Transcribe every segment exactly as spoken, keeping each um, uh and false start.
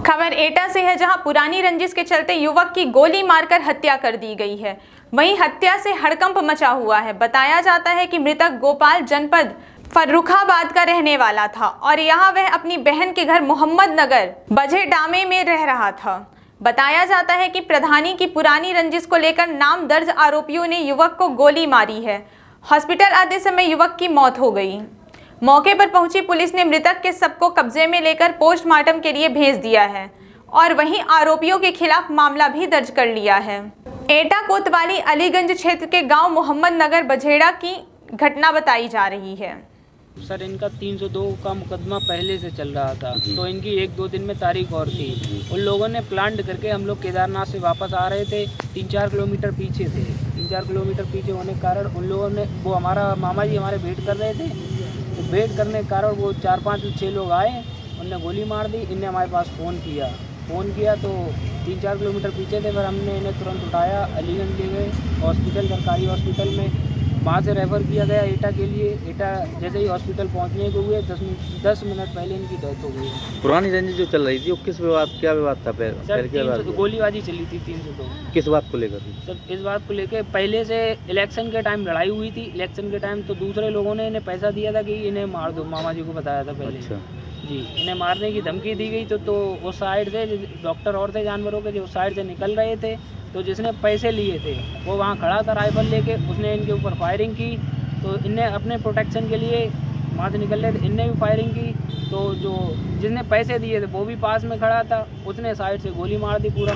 खबर एटा से है, जहां पुरानी रंजिश के चलते युवक की गोली मारकर हत्या कर दी गई है। वहीं हत्या से हड़कंप मचा हुआ है। बताया जाता है कि मृतक गोपाल जनपद फर्रुखाबाद का रहने वाला था और यहां वह अपनी बहन के घर मोहम्मद नगर बझेडामे में रह रहा था। बताया जाता है कि प्रधानी की पुरानी रंजिश को लेकर नाम दर्ज आरोपियों ने युवक को गोली मारी है। हॉस्पिटल आते समय युवक की मौत हो गई। मौके पर पहुंची पुलिस ने मृतक के शव को कब्जे में लेकर पोस्टमार्टम के लिए भेज दिया है और वहीं आरोपियों के खिलाफ मामला भी दर्ज कर लिया है। एटा कोतवाली अलीगंज क्षेत्र के गांव मोहम्मद नगर बझेड़ा की घटना बताई जा रही है। सर, इनका तीन सौ दो का मुकदमा पहले से चल रहा था, तो इनकी एक दो दिन में तारीख और थी। उन लोगों ने प्लान करके, हम लोग केदारनाथ से वापस आ रहे थे, तीन चार किलोमीटर पीछे थे। तीन चार किलोमीटर पीछे होने के कारण उन लोगों ने, वो हमारा मामा जी हमारे वेट कर रहे थे, तो वेट करने के कारण वो चार पाँच छः लोग आए, उनने गोली मार दी। इनने हमारे पास फ़ोन किया फ़ोन किया तो तीन चार किलोमीटर पीछे थे, फिर हमने इन्हें तुरंत उठाया, अलीगंज ले गए हॉस्पिटल, सरकारी हॉस्पिटल में। वहाँ से रेफ़र किया गया एटा के लिए। एटा जैसे ही हॉस्पिटल पहुँचने को हुए दस मिनट दस मिनट पहले इनकी डेथ हो गई। पुरानी रंजिश जो चल रही थी वो किस विवाद, क्या विवाद था? सर, गोलीबाजी चली थी तीन सौ दो। किस बात को लेकर? सर, इस बात को लेकर पहले से इलेक्शन के टाइम लड़ाई हुई थी। इलेक्शन के टाइम तो दूसरे लोगों ने इन्हें पैसा दिया था कि इन्हें मार दो, मामा जी को बताया था पहले। अच्छा जी, इन्हें मारने की धमकी दी गई। तो तो उस साइड से डॉक्टर और थे जानवरों के, जो उस साइड से निकल रहे थे, तो जिसने पैसे लिए थे वो वहाँ खड़ा था राइफल लेके, उसने इनके ऊपर फायरिंग की। तो इनने अपने प्रोटेक्शन के लिए वहाँ से निकल रहे थे, इनने भी फायरिंग की। तो जो जिसने पैसे दिए थे वो भी पास में खड़ा था, उसने साइड से गोली मार दी पूरा।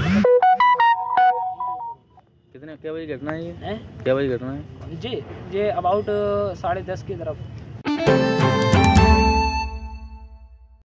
कितने क्या बजे घटना है ये? है क्या बजे घटना है? जी, ये अबाउट साढ़े दस की तरफ।